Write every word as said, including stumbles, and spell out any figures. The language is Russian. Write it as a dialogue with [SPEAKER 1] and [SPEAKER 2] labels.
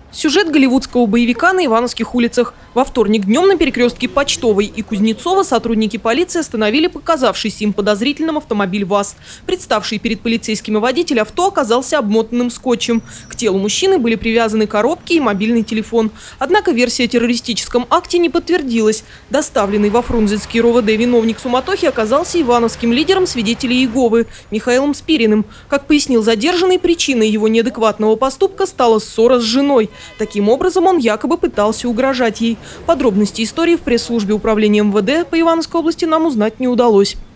[SPEAKER 1] Сюжет голливудского боевика на Ивановских улицах. Во вторник днем на перекрестке Почтовой и Кузнецова сотрудники полиции остановили показавшийся им подозрительным автомобиль ВАЗ. Представший перед полицейскими водитель авто оказался обмотанным скотчем. К телу мужчины были привязаны коробки и мобильный телефон. Однако версия о террористическом акте не подтвердилась. Доставленный во Фрунзенский РОВД виновник суматохи оказался ивановским лидером свидетелей Иеговы Михаилом Спириным. Как пояснил задержанный, причиной его неадекватного поступка стала ссора с женой. Таким образом, он якобы пытался угрожать ей. Подробности истории в пресс-службе управления эм вэ дэ по Ивановской области нам узнать не удалось.